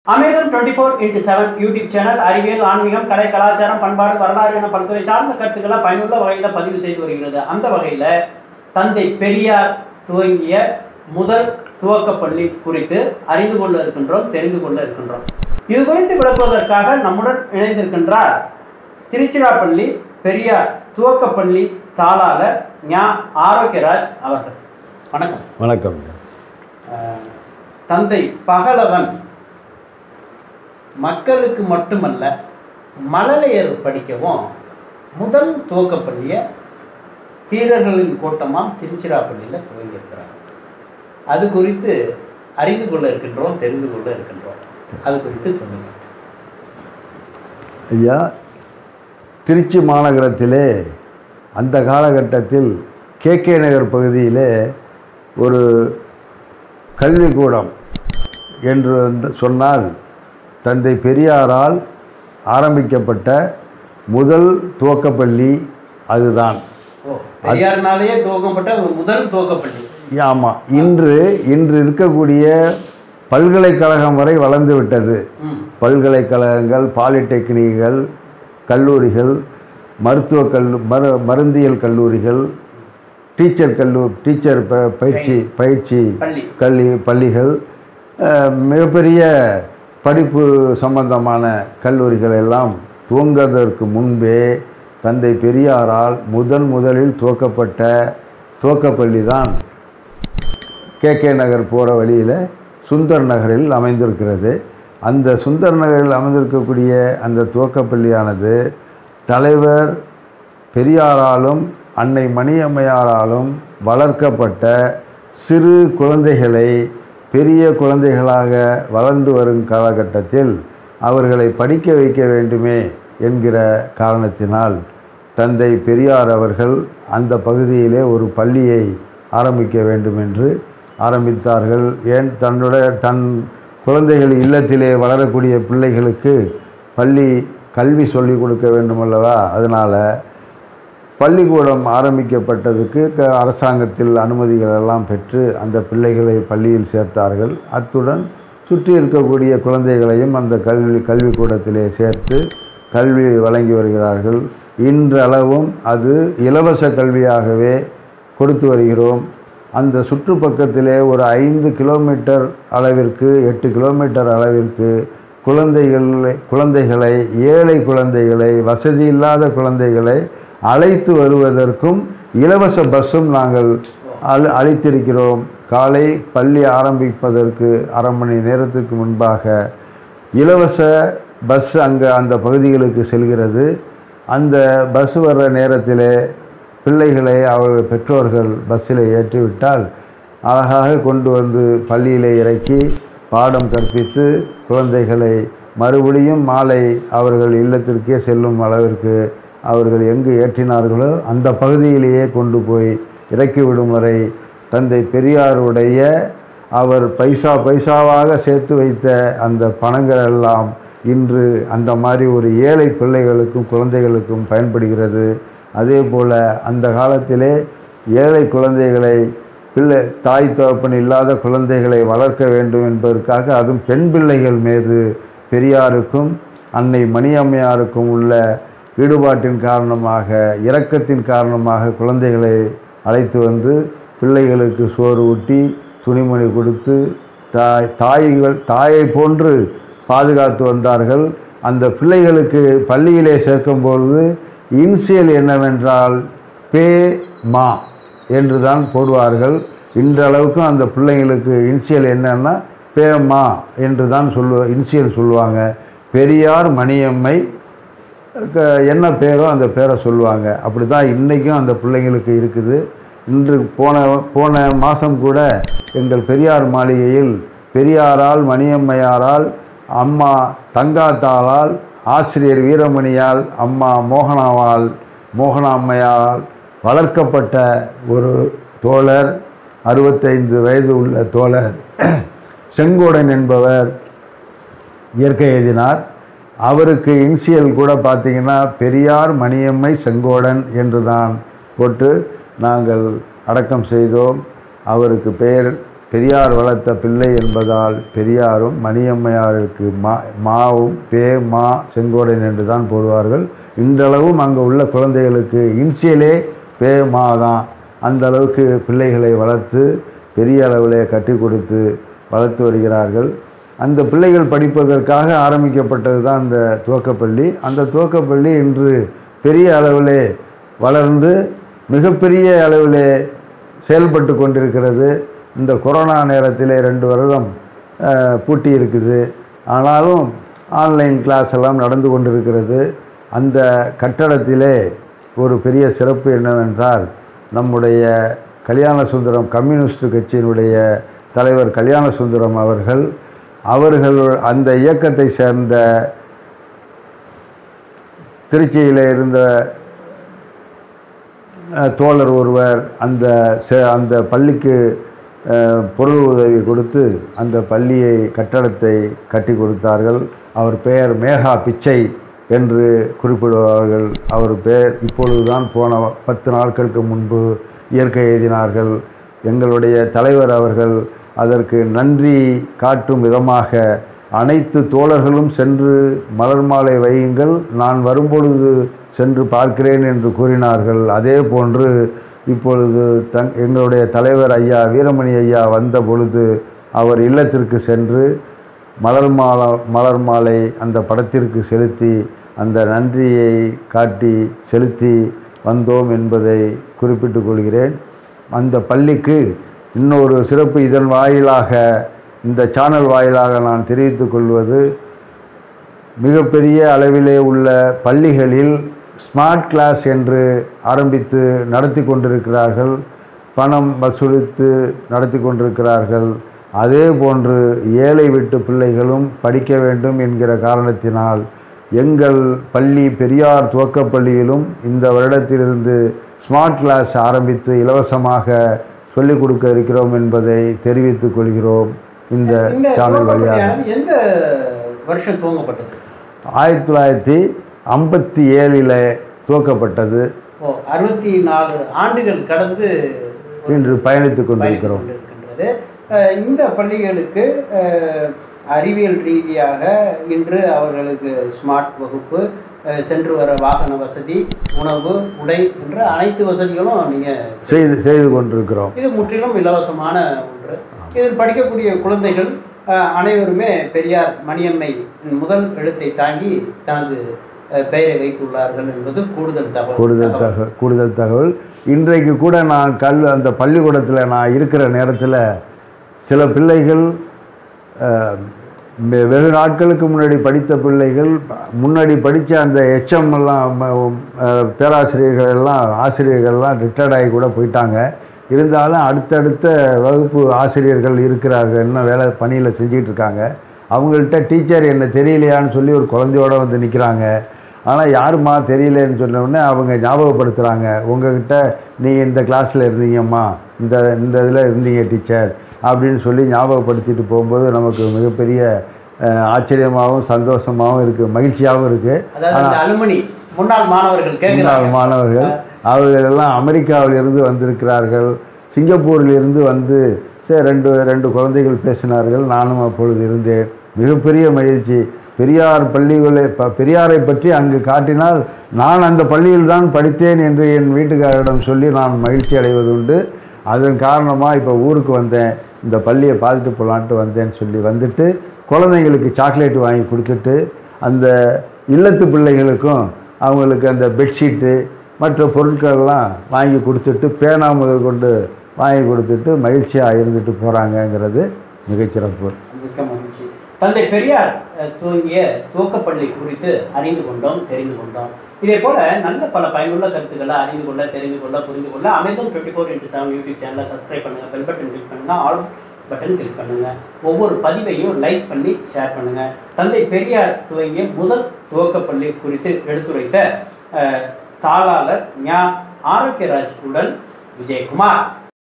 அமேகம் 24x7 YouTube channel அறிவியல், ஆன்மீகம், கலை, கலாச்சாரம், பண்பாடு, வரலாறு என பல்துறை சார்ந்த கருத்துக்களை பயனுள்ள வகையில் பதிவு செய்து வருகிறது. அந்த வகையில் தந்தை பெரியார் துவங்கிய முதல் துவக்கப்பள்ளி குறித்து அறிந்து கொள்ள இருக்கின்றோம், தெரிந்து கொள்ள இருக்கின்றோம். இது குறித்து விளக்குவதற்காக நம்முடன் இணைந்திருக்கின்றார் திருச்சிராப்பள்ளி பெரியார் துவக்கப்பள்ளி தாளாளர் ஞா ஆரோக்கியராஜ் அவர்கள். வணக்கம். வணக்கம். தந்தை பகலவன் மக்களுக்கு மட்டுமல்ல மழலையர் படிக்கவும் முதல் துவக்கப்பள்ளியை தீரர்களின் கூட்டமாக திருச்சிராப்பள்ளியில் துவங்கியிருக்கிறாங்க. அது குறித்து அறிந்து கொள்ள இருக்கின்றோம், தெரிந்து கொள்ள இருக்கின்றோம். அது குறித்து சொல்லுங்க ஐயா. திருச்சி மாநகரத்திலே அந்த காலகட்டத்தில் கே நகர் பகுதியிலே ஒரு கல்விக்கூடம் என்று சொன்னால் தந்தை பெரியாரால் ஆரம்பிக்கப்பட்ட முதல் துவக்கப்பள்ளி அதுதான். பெரியார்னாலேயே துவக்கப்பட்ட முதல் துவக்கப்பள்ளி. ஆமாம். இன்று இருக்கக்கூடிய பல்கலைக்கழகம் வரை வளர்ந்து விட்டது. பல்கலைக்கழகங்கள், பாலிடெக்னிக்குகள், கல்லூரிகள், மருந்தியல் கல்லூரிகள், டீச்சர் பயிற்சி பள்ளிகள், மிகப்பெரிய படிப்பு சம்பந்தமான கல்லூரிகள் எல்லாம் துவங்குவதற்கு முன்பே தந்தை பெரியாரால் முதலில் துவக்கப்பட்ட துவக்கப்பள்ளி தான் கே நகர் போகிற வழியில் சுந்தர் நகரில் அமைந்திருக்கிறது. அந்த சுந்தர் நகரில் அமைந்திருக்கக்கூடிய அந்த துவக்கப்பள்ளியானது தலைவர் பெரியாராலும் அன்னை மணியம்மையாராலும் வளர்க்கப்பட்ட சிறு குழந்தைகளை பெரிய குழந்தைகளாக வளர்ந்து வரும் காலகட்டத்தில் அவர்களை படிக்க வைக்க வேண்டுமே என்கிற காரணத்தினால் தந்தை பெரியார் அவர்கள் அந்த பகுதியிலே ஒரு பள்ளியை ஆரம்பிக்க வேண்டும் என்று ஆரம்பித்தார்கள். ஏன் தன் குழந்தைகள் இல்லத்திலே வளரக்கூடிய பிள்ளைகளுக்கு கல்வி சொல்லிக் கொடுக்க வேண்டும் அல்லவா. அதனால் பள்ளிக்கூடம் ஆரம்பிக்கப்பட்டதுக்கு அரசாங்கத்தில் அனுமதிகள் எல்லாம் பெற்று அந்த பிள்ளைகளை பள்ளியில் சேர்த்தார்கள். அத்துடன் சுற்றி இருக்கக்கூடிய குழந்தைகளையும் அந்த கல்விக்கூடத்திலே சேர்த்து கல்வி வழங்கி வருகிறார்கள். இன்றளவும் அது இலவச கல்வியாகவே கொடுத்து வருகிறோம். அந்த சுற்றுப்பக்கத்திலே ஒரு 5 கிலோமீட்டர் அளவிற்கு 8 கிலோமீட்டர் அளவிற்கு குழந்தைகளை ஏழை குழந்தைகளை, வசதி இல்லாத குழந்தைகளை அழைத்து வருவதற்கும் இலவச பஸ்ஸும் நாங்கள் அளித்திருக்கிறோம். காலை பள்ளி ஆரம்பிப்பதற்கு அரை மணி நேரத்துக்கு முன்பாக இலவச பஸ் அந்த பகுதிகளுக்கு செல்கிறது. அந்த பஸ் வர்ற நேரத்தில் பிள்ளைகளை அவர்கள் பெற்றோர்கள் பஸ்ஸில் ஏற்றிவிட்டால் அழகாக கொண்டு வந்து பள்ளியில் இறக்கி பாடம் கற்பித்து குழந்தைகளை மறுபடியும் மாலை அவர்கள் இல்லத்திற்கே செல்லும் அளவிற்கு அவர்கள் எங்கு ஏற்றினார்களோ அந்த பகுதியிலேயே கொண்டு போய் இறக்கிவிடும் வரை தந்தை பெரியாருடைய அவர் பைசாவாக சேர்த்து வைத்த அந்த பணங்கள் எல்லாம் இன்று அந்த மாதிரி ஒரு ஏழை பிள்ளைகளுக்கும் குழந்தைகளுக்கும் பயன்படுகிறது. அதே போல் அந்த காலத்திலே ஏழை குழந்தைகளை தாய் தகப்பன் இல்லாத குழந்தைகளை வளர்க்க வேண்டும் என்பதற்காக அதுவும் பெண் பிள்ளைகள் மீது பெரியாருக்கும் அன்னை மணியம்மையாருக்கும் உள்ள ஈடுபாட்டின் காரணமாக, இரக்கத்தின் காரணமாக குழந்தைகளை அழைத்து வந்து பிள்ளைகளுக்கு சோறு ஊட்டி துணிமணி கொடுத்து தாயை போன்று பாதுகாத்து வந்தார்கள். அந்த பிள்ளைகளுக்கு பள்ளியிலே சேர்க்கும்பொழுது இன்சியல் என்னவென்றால் பே மா என்று தான் போடுவார்கள். இன்றளவுக்கும் அந்த பிள்ளைங்களுக்கு இன்சியல் என்னன்னா பேமா என்று தான் இன்சியல் சொல்லுவாங்க. பெரியார் மணியம்மை என்ன பேரோ அந்த பேரை சொல்லுவாங்க. அப்படி தான் இன்றைக்கும் அந்த பிள்ளைங்களுக்கு இருக்குது. இன்று போன மாதம் கூட எங்கள் பெரியார் மாளிகையில் பெரியாரால், மணியம்மையாரால், அம்மா தங்காத்தாளால், ஆசிரியர் வீரமணியால், அம்மா மோகனா அம்மையால் வளர்க்கப்பட்ட ஒரு தோழர், 65 வயது உள்ள தோழர் செங்கோடன் என்பவர் இயற்கை எழுதினார். அவருக்கு இன்சியல் கூட பார்த்திங்கன்னா பெரியார் மணியம்மை செங்கோடன் என்று தான் போட்டு நாங்கள் அடக்கம் செய்தோம். அவருக்கு பெயர் பெரியார் வளர்த்த பிள்ளை என்பதால் பெரியாரும் மணியம்மையாருக்கு மாவும் மா செங்கோடன் என்று தான் போடுவார்கள். இன்றளவும் அங்கே உள்ள குழந்தைகளுக்கு இன்சியலே மா தான். அந்த அளவுக்கு பிள்ளைகளை வளர்த்து பெரிய அளவிலே கட்டி கொடுத்து வளர்த்து வருகிறார்கள். அந்த பிள்ளைகள் படிப்பதற்காக ஆரம்பிக்கப்பட்டது தான் அந்த துவக்கப்பள்ளி. அந்த துவக்கப்பள்ளி இன்று பெரிய அளவிலே வளர்ந்து மிகப்பெரிய அளவிலே செயல்பட்டு கொண்டிருக்கிறது. இந்த கொரோனா நேரத்தில் 2 வருடம் பூட்டி இருக்குது. ஆனாலும் ஆன்லைன் கிளாஸ் எல்லாம் நடந்து கொண்டிருக்கிறது. அந்த கட்டடத்திலே ஒரு பெரிய சிறப்பு என்னவென்றால், நம்முடைய கல்யாணசுந்தரம் கம்யூனிஸ்ட் கட்சியினுடைய தலைவர் கல்யாணசுந்தரம் அவர்கள் அந்த இயக்கத்தை சேர்ந்த திருச்சியில் இருந்த தோழர் ஒருவர் அந்த பள்ளிக்கு பொருள் உதவி கொடுத்து அந்த பள்ளியை கட்டடத்தை கட்டி கொடுத்தார்கள். அவர் பெயர் மேகா பிச்சை என்று குறிப்பிடுவார்கள். அவர் பெயர் இப்பொழுதுதான் போன 10 நாட்களுக்கு முன்பு இயற்கை எழுதினார்கள். எங்களுடைய தலைவர் அவர்கள் அதற்கு நன்றி காட்டும் விதமாக அனைத்து தோழர்களும் சென்று மலர் மாலை வையுங்கள், நான் வரும்பொழுது சென்று பார்க்கிறேன் என்று கூறினார்கள். அதே போன்று இப்பொழுது எங்களுடைய தலைவர் ஐயா வீரமணி ஐயா வந்த பொழுது அவர் இல்லத்திற்கு சென்று மலர் மாலை அந்த படத்திற்கு செலுத்தி அந்த நன்றியை காட்டி செலுத்தி வந்தோம் என்பதை குறிப்பிட்டுக் கொள்கிறேன். அந்த பள்ளிக்கு இன்னொரு சிறப்பு இதன் வாயிலாக, இந்த சேனல் வாயிலாக நான் தெரிவித்துக் கொள்வது, மிகப்பெரிய அளவிலே உள்ள பள்ளிகளில் ஸ்மார்ட் கிளாஸ் என்று ஆரம்பித்து நடத்தி கொண்டிருக்கிறார்கள். பணம் வசூலித்து நடத்தி கொண்டிருக்கிறார்கள். அதே போன்று ஏழை வீட்டு பிள்ளைகளும் படிக்க வேண்டும் என்கிற காரணத்தினால் எங்கள் பள்ளி பெரியார் துவக்கப்பள்ளியிலும் இந்த வருடத்திலிருந்து ஸ்மார்ட் கிளாஸ் ஆரம்பித்து இலவசமாக சொல்லிக் கொடுக்க இருக்கிறோம் என்பதை தெரிவித்துக் கொள்கிறோம். இந்த சேனல் வழியாக எந்த வருஷம் துவங்கப்பட்டது? 1957 துவக்கப்பட்டது. 64 ஆண்டுகள் கடந்து இன்று பயணித்துக் கொண்டிருக்கிறோம். இந்த பள்ளிகளுக்கு அறிவியல் ரீதியாக இன்று அவர்களுக்கு ஸ்மார்ட் வகுப்பு, சென்று வர வாகன வசதி, உணவு, உடை என்ற அனைத்து வசதிகளும் நீங்கள் செய்து கொண்டிருக்கிறோம். இது முற்றிலும் இலவசமான ஒன்று. இதில் படிக்கக்கூடிய குழந்தைகள் அனைவருமே பெரியார் மணியம்மை முதல் எழுத்தை தாங்கி தனது பெயரை வைத்துள்ளார்கள் என்பது கூடுதல் தகவல். இன்றைக்கு கூட நான் அந்த பள்ளிக்கூடத்தில் நான் இருக்கிற நேரத்தில் சில பிள்ளைகள் வெகு நாட்களுக்கு முன்னாடி படித்த பிள்ளைகள், முன்னாடி படித்த அந்த HM எல்லாம் ஆசிரியர்கள்லாம் ரிட்டையர்ட் ஆகி கூட போயிட்டாங்க. இருந்தாலும் அடுத்தடுத்த வகுப்பு ஆசிரியர்கள் இருக்கிறார்கள், இன்னும் வேலை பணியில் செஞ்சிகிட்டு இருக்காங்க. அவங்கள்ட்ட டீச்சர் என்ன தெரியலையான்னு சொல்லி ஒரு குழந்தையோடு வந்து நிற்கிறாங்க. ஆனால் யாருமா தெரியலேன்னு சொன்னோடனே அவங்க ஞாபகப்படுத்துகிறாங்க, உங்கள்கிட்ட நீங்கள் இந்த கிளாஸில் இருந்தீங்கம்மா, இந்த இதில் இருந்தீங்க டீச்சர் அப்படின்னு சொல்லி ஞாபகப்படுத்திட்டு போகும்போது நமக்கு மிகப்பெரிய ஆச்சரியமாகவும் சந்தோஷமாகவும் இருக்குது, மகிழ்ச்சியாகவும் இருக்குது. முன்னாள் மாணவர்கள் அவர்களெல்லாம் அமெரிக்காவிலிருந்து வந்திருக்கிறார்கள், சிங்கப்பூரிலிருந்து வந்து ரெண்டு குழந்தைகள் பேசினார்கள். நானும் அப்பொழுது இருந்தேன். மிகப்பெரிய மகிழ்ச்சி. பெரியாரை பற்றி அங்கு காட்டினால் நான் அந்த பள்ளியில் தான் படித்தேன் என்று என் வீட்டுக்காரரிடம் சொல்லி நான் மகிழ்ச்சி அடைவது உண்டு. அதன் காரணமாக இப்போ ஊருக்கு வந்தேன், இந்த பள்ளியை பார்த்துட்டு போகலான்ட்டு வந்தேன்னு சொல்லி வந்துட்டு குழந்தைங்களுக்கு சாக்லேட் வாங்கி கொடுத்துட்டு, அந்த இல்லத்து பிள்ளைகளுக்கும் அவங்களுக்கு அந்த பெட்ஷீட்டு மற்ற பொருட்களெல்லாம் வாங்கி கொடுத்துட்டு, பேனா முதல் கொண்டு வாங்கி கொடுத்துட்டு மகிழ்ச்சியாக இருந்துட்டு போகிறாங்கங்கிறது மிகச்சிறப்பு. மிக்க மகிழ்ச்சி. தந்தை பெரியார் துவங்கிய துவக்கப்பள்ளி குறித்து அறிந்து கொண்டோம், தெரிந்து கொண்டோம். இதே போல நல்ல பல பயனுள்ள கருத்துக்களை அறிந்து கொள்ள, தெரிந்து கொள்ள, புரிந்து கொள்ள அமிர்தம் 24x7 யூடியூப் சேனலை சப்ஸ்கிரைப் பண்ணுங்கள், பெல் பட்டன் கிளிக் பண்ணுங்கள், ஆல் பட்டன் கிளிக் பண்ணுங்கள். ஒவ்வொரு பதிவையும் லைக் பண்ணி ஷேர் பண்ணுங்கள். தந்தை பெரியார் துவங்கிய முதல் துவக்கப்பள்ளி குறித்து எடுத்துரைத்த தாளாளர் ஞா ஆரோக்கியராஜ் உடன் விஜயகுமார்.